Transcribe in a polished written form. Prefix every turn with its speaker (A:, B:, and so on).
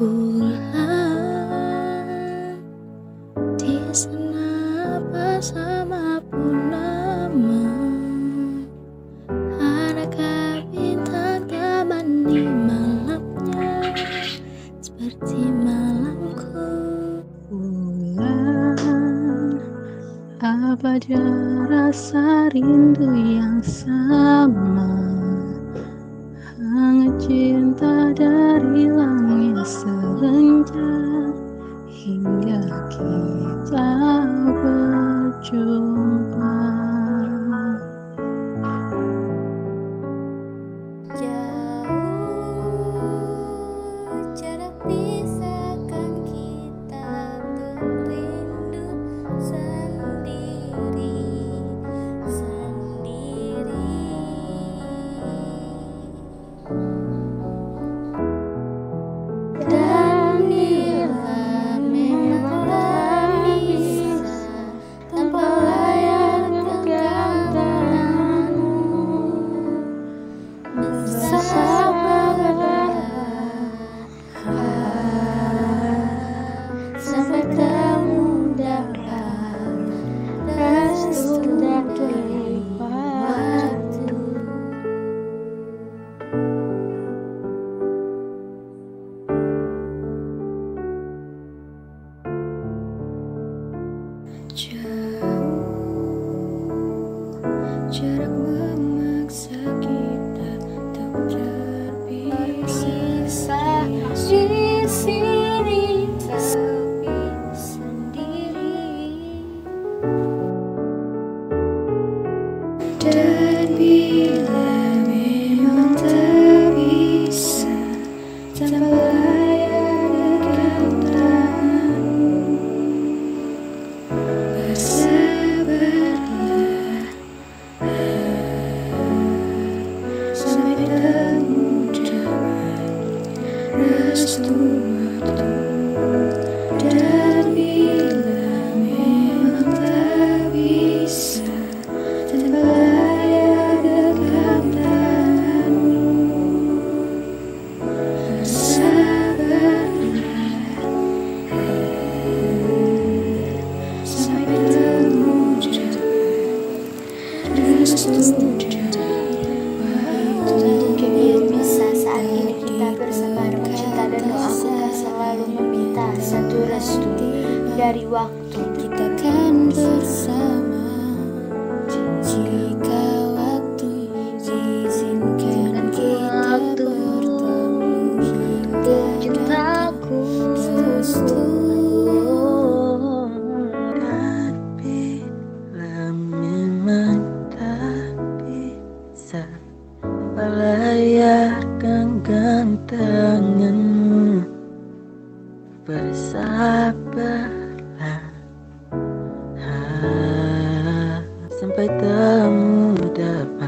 A: bulan di sana bersama purnama, adakah bintang temani malamnya seperti malamku?
B: Bulan, apa ada rasa rindu yang sama? Hangat cinta dari langit senja hingga kita berjumpa.
A: Jauh jarak pisahkan kita untuk rindu sendiri. Dan bila memang tak bisa tanpa layar genggam tanganmu, bersabarlah sampai kamu dapat restu dari waktu. Jauh jarak memaksa kita untuk terpisah di sini tapi sendiri. Dan bila memang tak bisa tanpa layar genggam tanganmu, bersabarlah sampai kamu dapat restu waktu. Dan bila memang tak bisa tanpa layar genggam tanganmu, bersabarlah sampai bertemu dapat restu dari waktu.
C: Mungkin bisa saat ini kita bersabar mencinta dan doaku selalu meminta satu restu dari waktu.
A: Kita kan bersama jika waktu izinkan kita bertemu hingga
B: Cintaku
A: restu.
B: bila memang tak bisa tanpa layar genggam tanganmu, bersabarlah sampai temu dapat